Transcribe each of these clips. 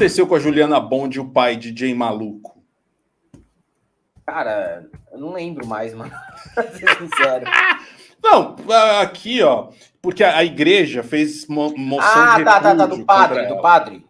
aconteceu com a Juliana Bond e o pai DJ Maluco? Cara, eu não lembro mais, mano. Pra ser sincero. Não, aqui, ó, porque a igreja fez moção de repúdio do padre.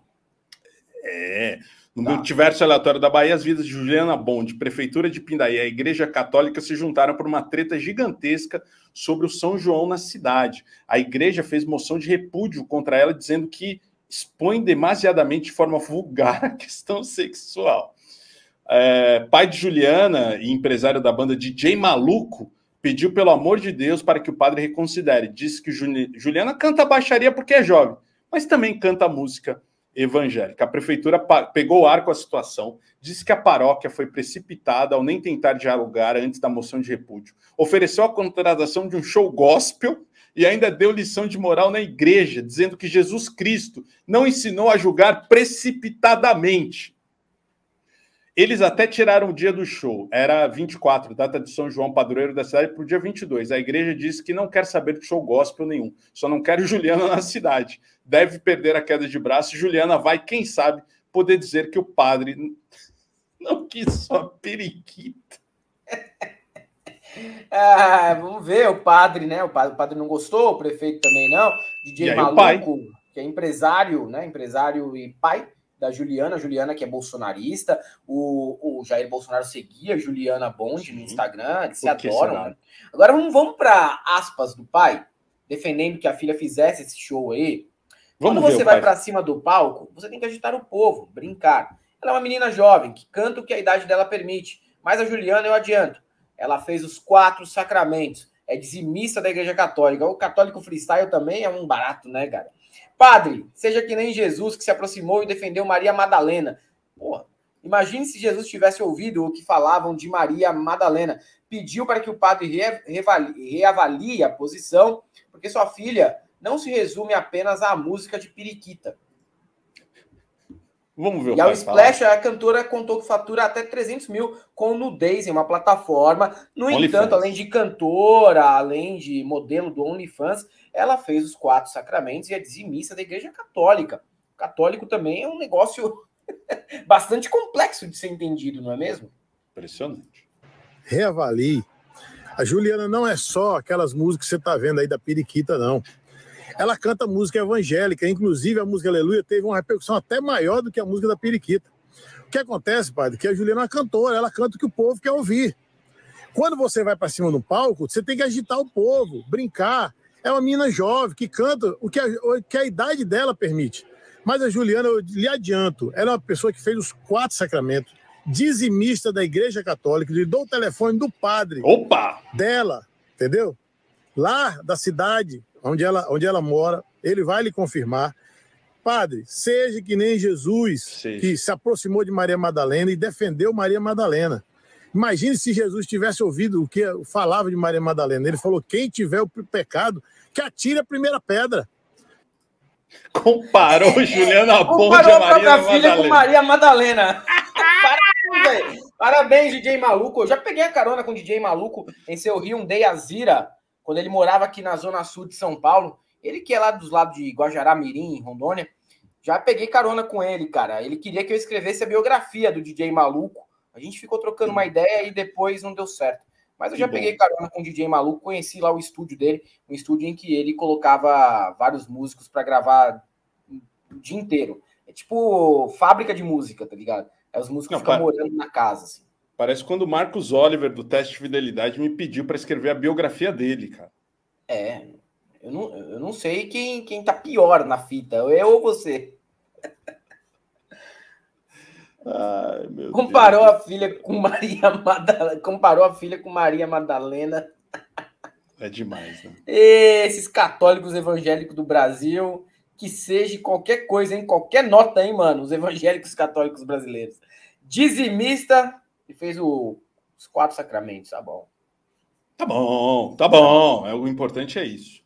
No multiverso aleatório da Bahia, as vidas de Juliana Bond, Prefeitura de Pindaí e a Igreja Católica se juntaram por uma treta gigantesca sobre o São João na cidade. A igreja fez moção de repúdio contra ela, dizendo que expõe demasiadamente de forma vulgar a questão sexual. Pai de Juliana e empresário da banda DJ Maluco pediu, pelo amor de Deus, para que o padre reconsidere. Disse que Juliana canta baixaria porque é jovem, mas também canta música evangélica. A prefeitura pegou o ar com a situação, disse que a paróquia foi precipitada ao nem tentar dialogar antes da moção de repúdio. Ofereceu a contratação de um show gospel e ainda deu lição de moral na igreja, dizendo que Jesus Cristo não ensinou a julgar precipitadamente. Eles até tiraram o dia do show, era 24, data de São João, padroeiro da cidade, para o dia 22. A igreja disse que não quer saber de show gospel nenhum, só não quer Juliana na cidade. Deve perder a queda de braço. Juliana vai, quem sabe, poder dizer que o padre não quis só periquita. Vamos ver, o padre, né? O padre não gostou, o prefeito também não. DJ Maluco, que é empresário, né? Empresário e pai da Juliana, que é bolsonarista. O Jair Bolsonaro seguia Juliana Bond no Instagram, eles se adoram. Né? Agora vamos para aspas do pai, defendendo que a filha fizesse esse show aí. Quando você vai para cima do palco, você tem que agitar o povo, brincar. Ela é uma menina jovem, que canta o que a idade dela permite. Mas a Juliana, eu adianto, ela fez os 4 sacramentos. É dizimista da Igreja Católica. O católico freestyle também é um barato, né, cara? Padre, seja que nem Jesus, que se aproximou e defendeu Maria Madalena. Porra, imagine se Jesus tivesse ouvido o que falavam de Maria Madalena. Pediu para que o padre reavalie a posição, porque sua filha não se resume apenas à música de periquita. Vamos ver. E ao Splash, a cantora contou que fatura até 300 mil com nudez em uma plataforma. No entanto, além de cantora, além de modelo do OnlyFans, ela fez os 4 sacramentos e é dizimista da Igreja Católica. O católico também é um negócio bastante complexo de ser entendido, não é mesmo? Impressionante. Reavalie. A Juliana não é só aquelas músicas que você está vendo aí da periquita, não. Ela canta música evangélica, inclusive a música Aleluia teve uma repercussão até maior do que a música da periquita. O que acontece, padre, que a Juliana é uma cantora, ela canta o que o povo quer ouvir. Quando você vai para cima do palco, você tem que agitar o povo, brincar. É uma menina jovem que canta o que a idade dela permite. Mas a Juliana, eu lhe adianto, ela é uma pessoa que fez os 4 sacramentos, dizimista da Igreja Católica, lhe dou o telefone do padre dela, entendeu? Lá da cidade onde ela mora, ele vai lhe confirmar. Padre, seja que nem Jesus, que se aproximou de Maria Madalena e defendeu Maria Madalena. Imagine se Jesus tivesse ouvido o que falava de Maria Madalena. Ele falou, quem tiver o pecado, que atire a primeira pedra. Comparou Juliana Bond a própria filha com Maria Madalena. Parabéns, DJ Maluco. Eu já peguei a carona com o DJ Maluco em seu Hyundai Azira, quando ele morava aqui na zona sul de São Paulo. Ele que é lá dos lados de Guajará-Mirim, Rondônia. Já peguei carona com ele, cara. Ele queria que eu escrevesse a biografia do DJ Maluco. A gente ficou trocando uma ideia e depois não deu certo. Mas eu já peguei carona com o DJ Maluco, conheci lá o estúdio dele, um estúdio em que ele colocava vários músicos para gravar o dia inteiro. É tipo fábrica de música, tá ligado? Aí os músicos ficam morando na casa, assim. Parece quando o Marcos Oliver, do Teste de Fidelidade, me pediu para escrever a biografia dele, cara. Eu não sei quem tá pior na fita, eu ou você. Ai, meu Comparou Deus. a filha com Maria Madalena. Comparou a filha com Maria Madalena. É demais, né? Esses católicos evangélicos do Brasil, que seja qualquer coisa, hein? Qualquer nota, hein, mano? Os evangélicos católicos brasileiros. Dizimista e fez os 4 sacramentos, tá bom. Tá bom. O importante é isso.